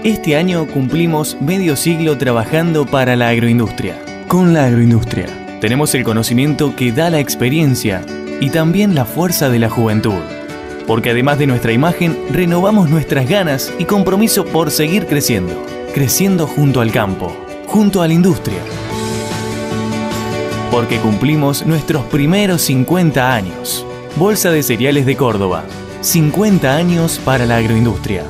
Este año cumplimos medio siglo trabajando para la agroindustria. Con la agroindustria tenemos el conocimiento que da la experiencia y también la fuerza de la juventud. Porque además de nuestra imagen, renovamos nuestras ganas y compromiso por seguir creciendo. Creciendo junto al campo, junto a la industria. Porque cumplimos nuestros primeros 50 años. Bolsa de Cereales de Córdoba. 50 años para la agroindustria.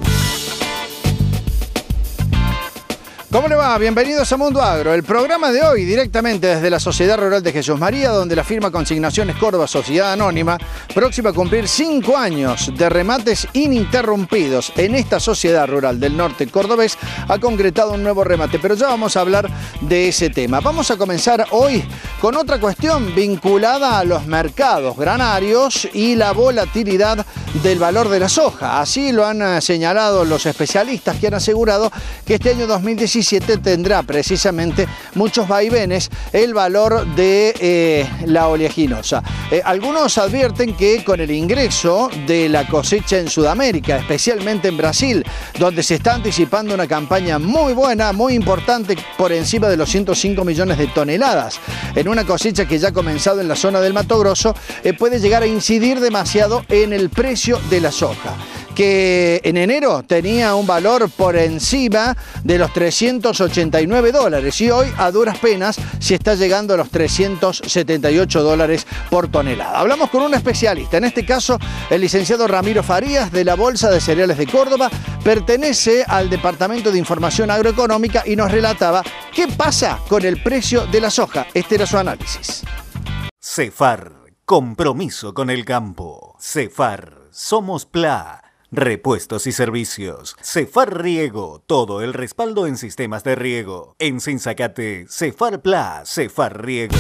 ¿Cómo le va? Bienvenidos a Mundo Agro, el programa de hoy directamente desde la Sociedad Rural de Jesús María, donde la firma Consignaciones Córdoba Sociedad Anónima, próxima a cumplir 5 años de remates ininterrumpidos en esta sociedad rural del norte cordobés, ha concretado un nuevo remate, pero ya vamos a hablar de ese tema. Vamos a comenzar hoy con otra cuestión vinculada a los mercados granarios y la volatilidad del valor de la soja. Así lo han señalado los especialistas, que han asegurado que este año 2017 tendrá precisamente muchos vaivenes el valor de la oleaginosa. Algunos advierten que con el ingreso de la cosecha en Sudamérica, especialmente en Brasil, donde se está anticipando una campaña muy buena, muy importante, por encima de los 105 millones de toneladas, en una cosecha que ya ha comenzado en la zona del Mato Grosso, puede llegar a incidir demasiado en el precio de la soja, que en enero tenía un valor por encima de los $389 y hoy a duras penas se está llegando a los $378 por tonelada. Hablamos con un especialista, en este caso el licenciado Ramiro Farías de la Bolsa de Cereales de Córdoba, pertenece al Departamento de Información Agroeconómica y nos relataba qué pasa con el precio de la soja. Este era su análisis. Cefar, compromiso con el campo. Cefar, somos PLA. Repuestos y servicios. Cefar Riego, todo el respaldo en sistemas de riego. En Sinzacate, Cefar PLA, Cefar Riego.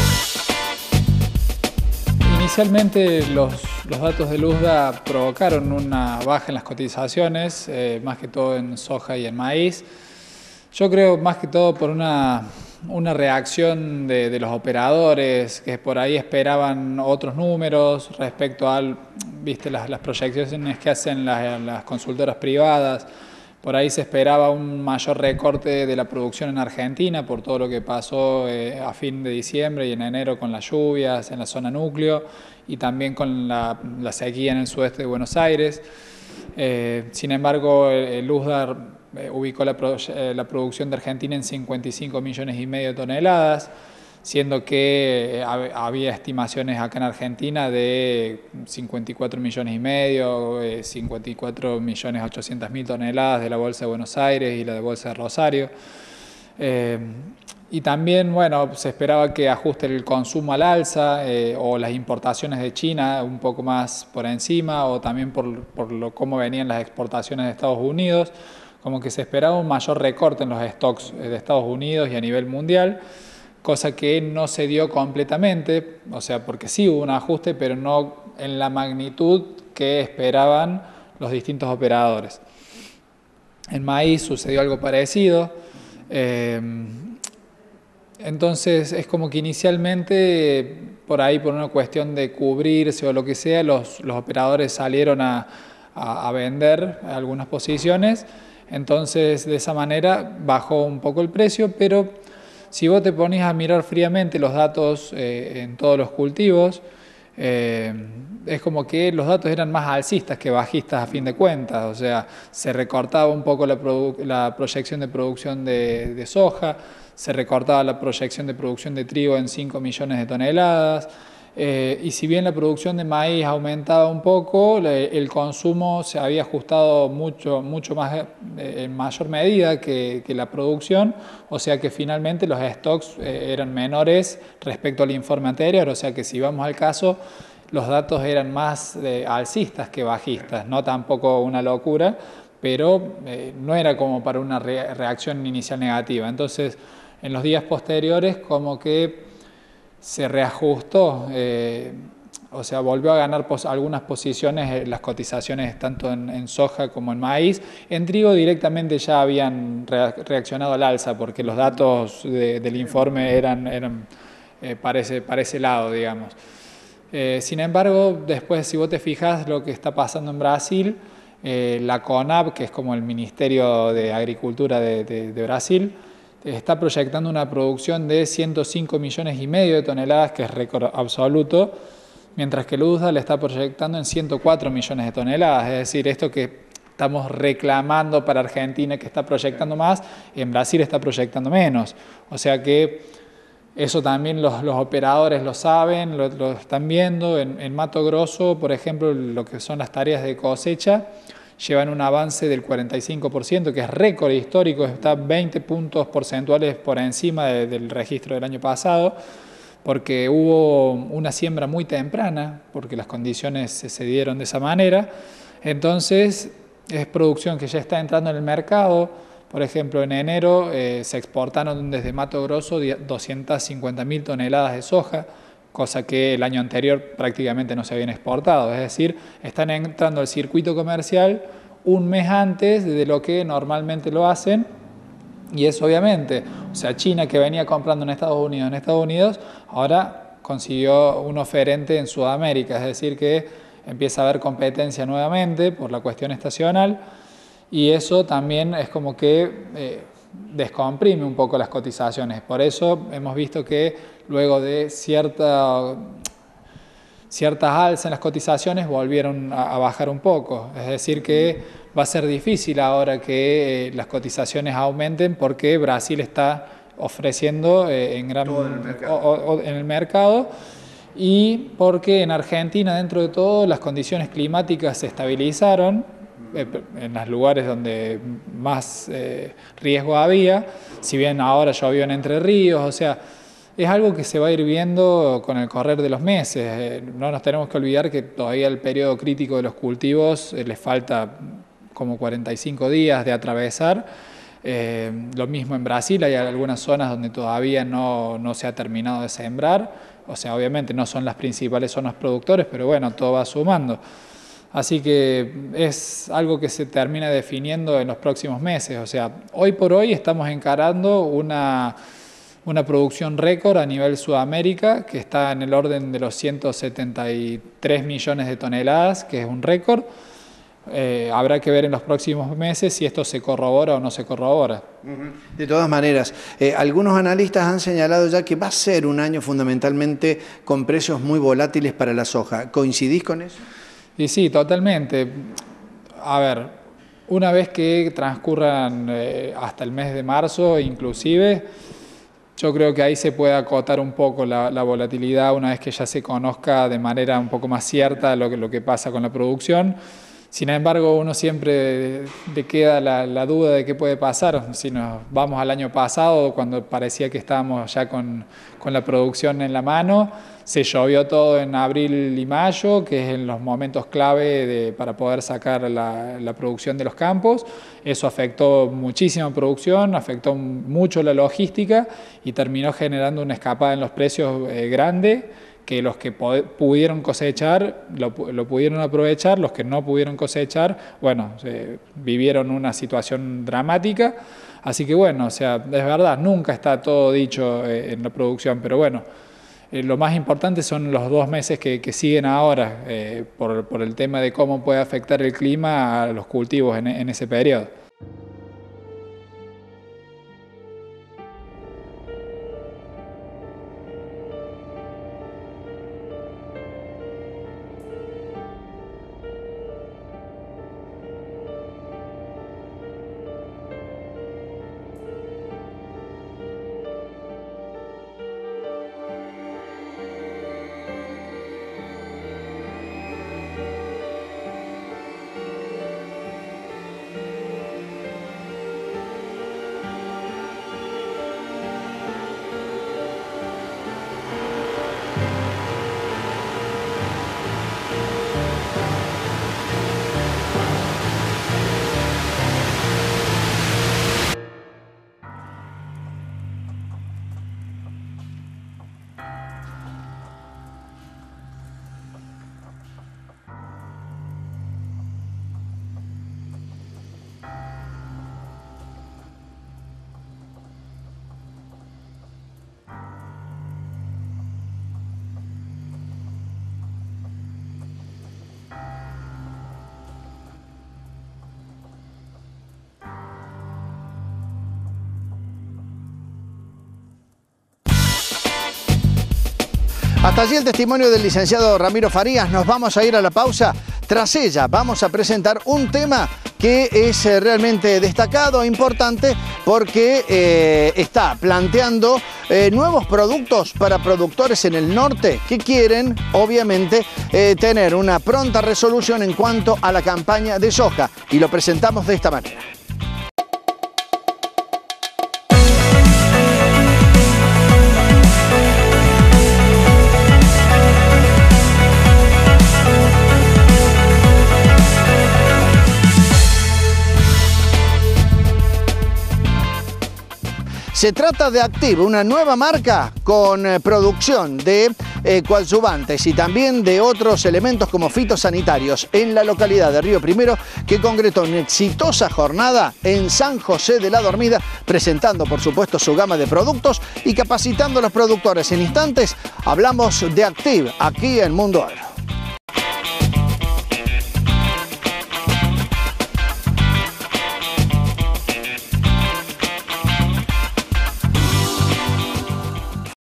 Inicialmente los datos del USDA provocaron una baja en las cotizaciones, más que todo en soja y en maíz. Yo creo más que todo por una reacción de los operadores que por ahí esperaban otros números respecto a las proyecciones que hacen las consultoras privadas. Por ahí se esperaba un mayor recorte de la producción en Argentina por todo lo que pasó a fin de diciembre y en enero con las lluvias en la zona núcleo y también con la sequía en el sudeste de Buenos Aires. Sin embargo, el USDA ubicó la producción de Argentina en 55 millones y medio de toneladas, siendo que había estimaciones acá en Argentina de 54 millones y medio, 54 millones 800 mil toneladas de la Bolsa de Buenos Aires y la de Bolsa de Rosario. Y también, bueno, se esperaba que ajuste el consumo al alza o las importaciones de China un poco más por encima, o también por cómo venían las exportaciones de Estados Unidos, como que se esperaba un mayor recorte en los stocks de Estados Unidos y a nivel mundial, cosa que no se dio completamente, o sea, porque sí hubo un ajuste, pero no en la magnitud que esperaban los distintos operadores. En maíz sucedió algo parecido. Entonces es como que inicialmente, por ahí por una cuestión de cubrirse o lo que sea, los operadores salieron a vender algunas posiciones. Entonces de esa manera bajó un poco el precio, pero si vos te ponés a mirar fríamente los datos en todos los cultivos, es como que los datos eran más alcistas que bajistas a fin de cuentas. O sea, se recortaba un poco la proyección de producción de soja, se recortaba la proyección de producción de trigo en 5 millones de toneladas. Y si bien la producción de maíz aumentaba un poco, el consumo se había ajustado mucho más en mayor medida que la producción, o sea que finalmente los stocks eran menores respecto al informe anterior, o sea que si vamos al caso, los datos eran más alcistas que bajistas, no tampoco una locura, pero no era como para una reacción inicial negativa. Entonces, en los días posteriores como que se reajustó, o sea, volvió a ganar algunas posiciones las cotizaciones tanto en soja como en maíz. En trigo directamente ya habían reaccionado al alza porque los datos del informe eran para ese lado, digamos. Sin embargo, después si vos te fijas lo que está pasando en Brasil, La CONAB, que es como el Ministerio de Agricultura de Brasil, está proyectando una producción de 105 millones y medio de toneladas, que es récord absoluto, mientras que el USDA le está proyectando en 104 millones de toneladas. Es decir, esto que estamos reclamando para Argentina, que está proyectando más, en Brasil está proyectando menos. O sea que eso también los operadores lo saben, lo están viendo. En Mato Grosso, por ejemplo, lo que son las tareas de cosecha, llevan un avance del 45%, que es récord histórico, está 20 puntos porcentuales por encima del registro del año pasado, porque hubo una siembra muy temprana, porque las condiciones se dieron de esa manera. Entonces, es producción que ya está entrando en el mercado. Por ejemplo, en enero se exportaron desde Mato Grosso 250.000 toneladas de soja, cosa que el año anterior prácticamente no se habían exportado. Es decir, están entrando al circuito comercial un mes antes de lo que normalmente lo hacen. Y eso obviamente, o sea, China, que venía comprando en Estados Unidos, ahora consiguió un oferente en Sudamérica. Es decir, que empieza a haber competencia nuevamente por la cuestión estacional. Y eso también es como que descomprime un poco las cotizaciones. Por eso hemos visto que luego de ciertas alzas en las cotizaciones volvieron a bajar un poco. Es decir, que va a ser difícil ahora que las cotizaciones aumenten, porque Brasil está ofreciendo en el mercado, y porque en Argentina, dentro de todo, las condiciones climáticas se estabilizaron en los lugares donde más riesgo había, si bien ahora llovió en Entre Ríos. O sea, es algo que se va a ir viendo con el correr de los meses. No nos tenemos que olvidar que todavía el periodo crítico de los cultivos les falta como 45 días de atravesar. Lo mismo en Brasil, hay algunas zonas donde todavía no se ha terminado de sembrar. O sea, obviamente no son las principales zonas productores, pero bueno, todo va sumando. Así que es algo que se termina definiendo en los próximos meses. O sea, hoy por hoy estamos encarando una producción récord a nivel Sudamérica, que está en el orden de los 173 millones de toneladas, que es un récord. Habrá que ver en los próximos meses si esto se corrobora o no se corrobora. De todas maneras, algunos analistas han señalado ya que va a ser un año fundamentalmente con precios muy volátiles para la soja. ¿Coincidís con eso? Y sí, totalmente. A ver, una vez que transcurran hasta el mes de marzo inclusive, yo creo que ahí se puede acotar un poco la volatilidad, una vez que ya se conozca de manera un poco más cierta lo que pasa con la producción. Sin embargo, uno siempre le queda la duda de qué puede pasar. Si nos vamos al año pasado, cuando parecía que estábamos ya con la producción en la mano, se llovió todo en abril y mayo, que es en los momentos clave para poder sacar la producción de los campos. Eso afectó muchísima producción, afectó mucho la logística y terminó generando una escapada en los precios grande, que los que pudieron cosechar lo pudieron aprovechar, los que no pudieron cosechar, bueno, vivieron una situación dramática. Así que bueno, o sea, es verdad, nunca está todo dicho en la producción, pero bueno, lo más importante son los 2 meses que siguen ahora, por el tema de cómo puede afectar el clima a los cultivos en ese periodo. Hasta allí el testimonio del licenciado Ramiro Farías. Nos vamos a ir a la pausa. Tras ella vamos a presentar un tema que es realmente destacado e importante porque está planteando nuevos productos para productores en el norte que quieren, obviamente, tener una pronta resolución en cuanto a la campaña de soja. Y lo presentamos de esta manera. Se trata de Activ, una nueva marca con producción de coadyuvantes y también de otros elementos como fitosanitarios en la localidad de Río Primero, que concretó una exitosa jornada en San José de la Dormida, presentando por supuesto su gama de productos y capacitando a los productores. En instantes hablamos de Activ aquí en Mundo Agro.